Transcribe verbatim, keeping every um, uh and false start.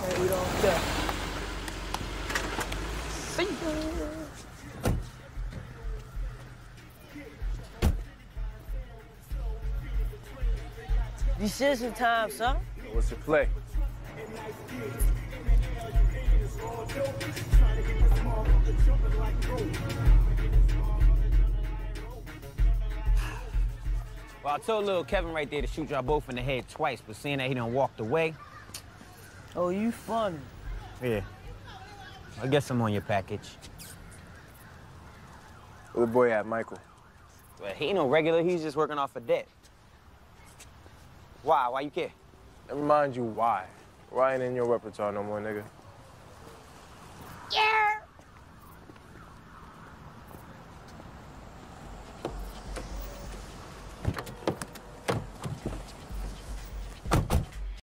And you don't care. See ya. Decision time, son. What's the play? Well, I told little Kevin right there to shoot y'all both in the head twice, but seeing that he done walked away. Oh, you funny. Yeah. I guess I'm on your package. Where the boy at, Michael? Well, he ain't no regular, he's just working off a debt. Why? Why you care? Never mind you why. Why ain't in your repertoire no more, nigga?